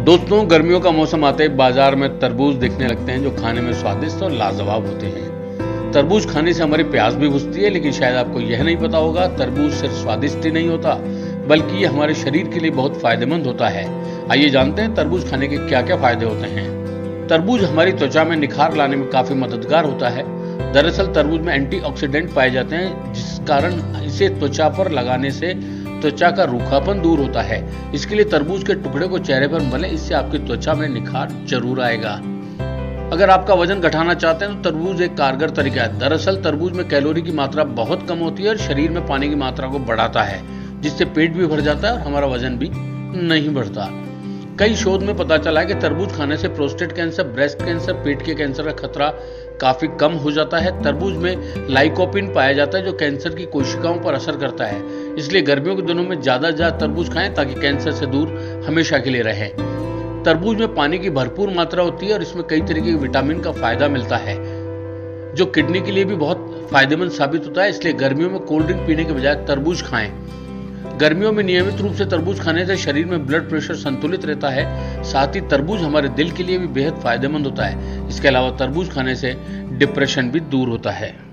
दोस्तों, गर्मियों का मौसम आते ही बाजार में तरबूज दिखने लगते हैं जो खाने में स्वादिष्ट और लाजवाब होते हैं। तरबूज खाने से हमारी प्यास भी बुझती है, लेकिन शायद आपको यह नहीं पता होगा, तरबूज सिर्फ स्वादिष्ट ही नहीं होता बल्कि ये हमारे शरीर के लिए बहुत फायदेमंद होता है। आइए जानते हैं तरबूज खाने के क्या क्या फायदे होते हैं। तरबूज हमारी त्वचा में निखार लाने में काफी मददगार होता है। दरअसल तरबूज में एंटीऑक्सीडेंट पाए जाते हैं, जिस कारण इसे त्वचा पर लगाने से त्वचा का रूखापन दूर होता है। इसके लिए तरबूज के टुकड़े को चेहरे पर मलें, इससे आपकी त्वचा में निखार जरूर आएगा। अगर आपका वजन घटाना चाहते हैं तो तरबूज एक कारगर तरीका है। दरअसल तरबूज में कैलोरी की मात्रा बहुत कम होती है और शरीर में पानी की मात्रा को बढ़ाता है, जिससे पेट भी भर जाता है और हमारा वजन भी नहीं बढ़ता। कई शोध में पता चला है कि तरबूज खाने से प्रोस्टेट कैंसर, ब्रेस्ट कैंसर, पेट के कैंसर का खतरा काफी कम हो जाता है। तरबूज में लाइकोपिन पाया जाता है जो कैंसर की कोशिकाओं पर असर करता है। इसलिए गर्मियों के दिनों में ज्यादा तरबूज खाएं ताकि कैंसर से दूर हमेशा के लिए रहें। तरबूज में पानी की भरपूर मात्रा होती है और इसमें कई तरीके के विटामिन का फायदा मिलता है, जो किडनी के लिए भी बहुत फायदेमंद साबित होता है। इसलिए गर्मियों में कोल्ड ड्रिंक पीने के बजाय तरबूज खाएं। गर्मियों में नियमित रूप से तरबूज खाने से शरीर में ब्लड प्रेशर संतुलित रहता है। साथ ही तरबूज हमारे दिल के लिए भी बेहद फायदेमंद होता है। इसके अलावा तरबूज खाने से डिप्रेशन भी दूर होता है।